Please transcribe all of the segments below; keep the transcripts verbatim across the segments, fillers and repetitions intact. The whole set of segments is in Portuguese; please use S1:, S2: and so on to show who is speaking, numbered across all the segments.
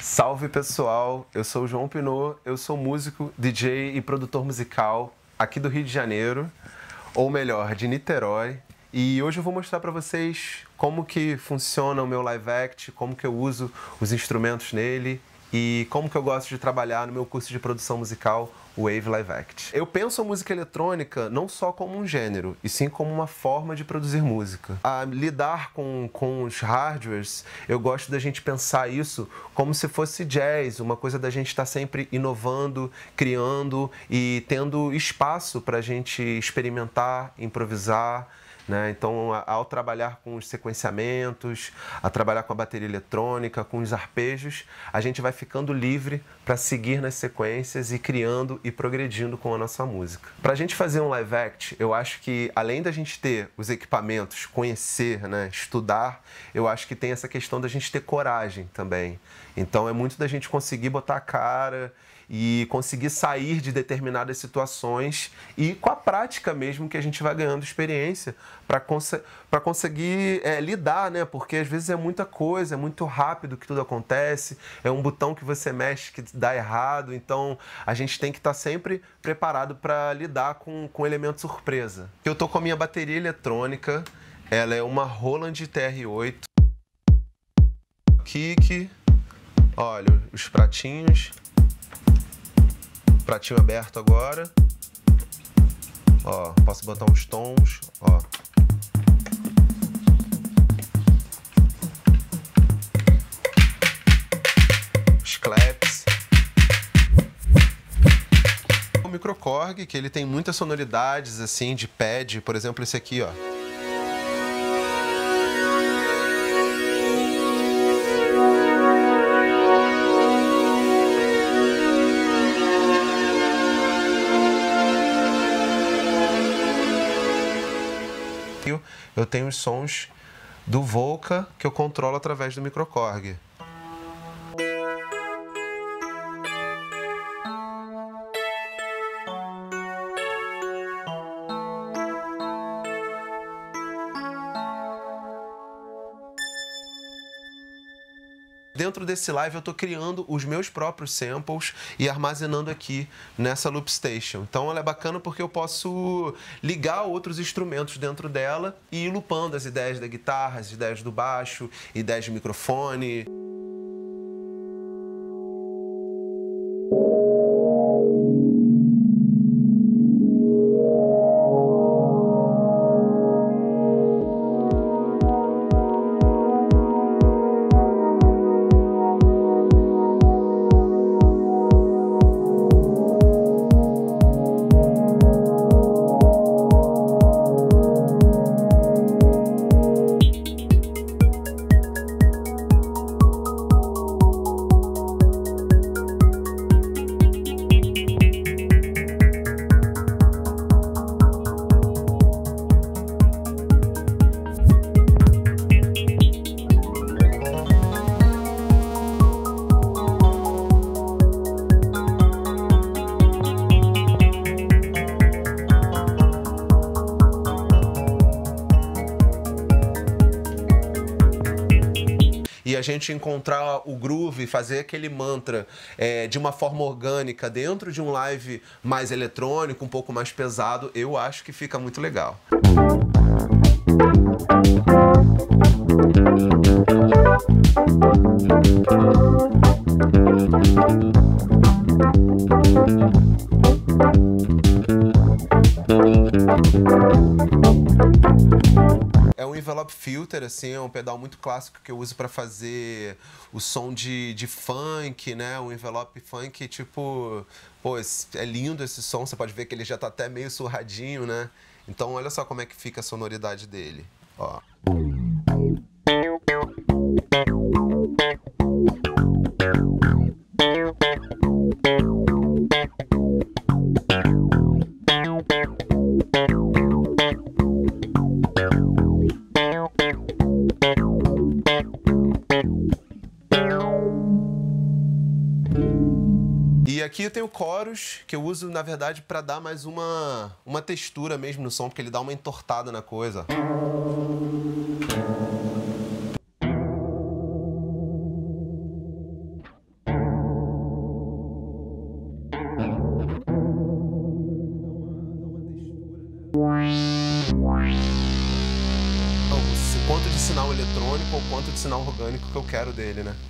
S1: Salve pessoal, eu sou o João Pinot, eu sou músico, D J e produtor musical aqui do Rio de Janeiro, ou melhor, de Niterói. E hoje eu vou mostrar para vocês como que funciona o meu live act, como que eu uso os instrumentos nele e como que eu gosto de trabalhar no meu curso de produção musical, o Wave Live Act. Eu penso a música eletrônica não só como um gênero, e sim como uma forma de produzir música. A lidar com, com os hardwares, eu gosto da gente pensar isso como se fosse jazz, uma coisa da gente estar sempre inovando, criando e tendo espaço para a gente experimentar, improvisar. Né? Então, ao trabalhar com os sequenciamentos, a trabalhar com a bateria eletrônica, com os arpejos, a gente vai ficando livre para seguir nas sequências e criando e progredindo com a nossa música. Para a gente fazer um live act, eu acho que além da gente ter os equipamentos, conhecer, né, estudar, eu acho que tem essa questão da gente ter coragem também. Então, é muito da gente conseguir botar a cara e conseguir sair de determinadas situações e com a prática mesmo que a gente vai ganhando experiência para cons para conseguir é, lidar, né? Porque às vezes é muita coisa, é muito rápido que tudo acontece, é um botão que você mexe que dá errado, então a gente tem que estar sempre preparado para lidar com, com elemento surpresa. Eu tô com a minha bateria eletrônica, ela é uma Roland T R oito, kick, olha os pratinhos. Pratinho aberto agora. Ó, posso botar uns tons, ó. Os claps. O microKORG, que ele tem muitas sonoridades assim de pad, por exemplo, esse aqui, ó. Eu tenho os sons do Volca que eu controlo através do microKORG. Dentro desse live eu estou criando os meus próprios samples e armazenando aqui nessa Loop Station. Então ela é bacana porque eu posso ligar outros instrumentos dentro dela e ir loopando as ideias da guitarra, as ideias do baixo, ideias de microfone. E a gente encontrar o groove, fazer aquele mantra é, de uma forma orgânica dentro de um live mais eletrônico, um pouco mais pesado, eu acho que fica muito legal. É um envelope filter, assim, é um pedal muito clássico que eu uso para fazer o som de, de funk, né? Um envelope funk, tipo, pô, é lindo esse som, você pode ver que ele já tá até meio surradinho, né? Então olha só como é que fica a sonoridade dele, ó. E aqui eu tenho coros que eu uso, na verdade, para dar mais uma, uma textura mesmo no som, porque ele dá uma entortada na coisa. eletrônico ou quanto de sinal orgânico que eu quero dele, né?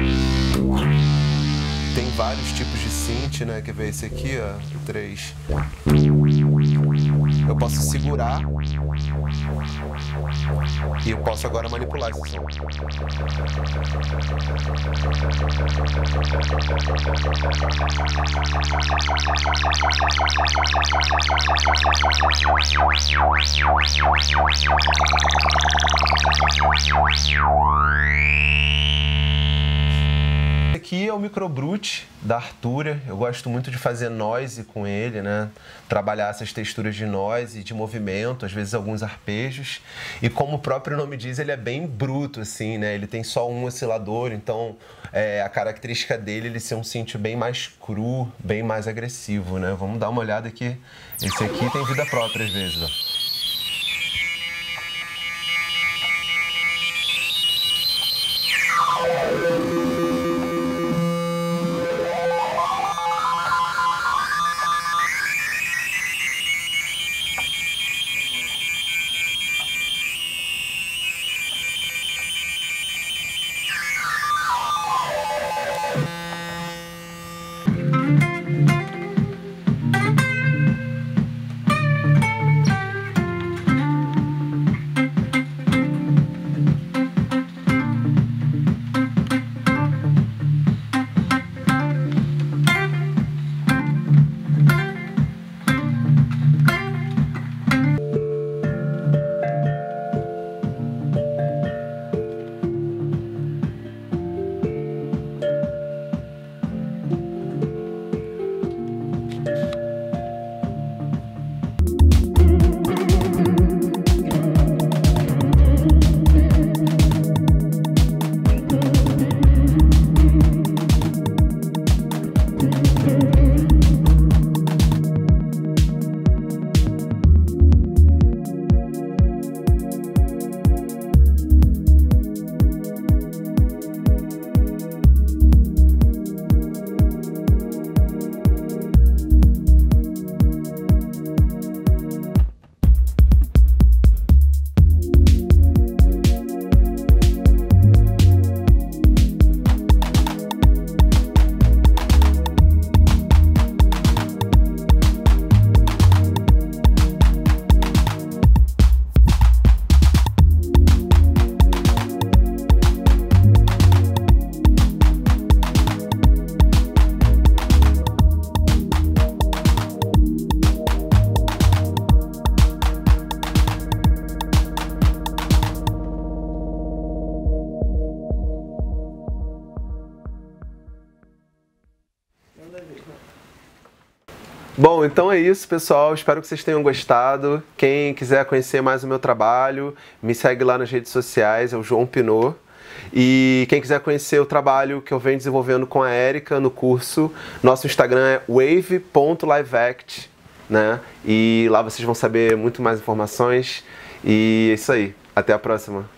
S1: Tem vários tipos de synth, né? Quer ver esse aqui, ó, o três. Eu posso segurar e eu posso agora manipular esse som. Aqui é o Microbrute da Arturia. Eu gosto muito de fazer noise com ele, né? Trabalhar essas texturas de noise, de movimento, às vezes alguns arpejos. E como o próprio nome diz, ele é bem bruto, assim, né? Ele tem só um oscilador, então é, a característica dele é ele ser um synth bem mais cru, bem mais agressivo, né? Vamos dar uma olhada aqui. Esse aqui tem vida própria às vezes, ó. Bom, então é isso, pessoal. Espero que vocês tenham gostado. Quem quiser conhecer mais o meu trabalho, me segue lá nas redes sociais, é o João Pinot. E quem quiser conhecer o trabalho que eu venho desenvolvendo com a Érica no curso, nosso Instagram é wave ponto liveact, né? E lá vocês vão saber muito mais informações. E é isso aí. Até a próxima.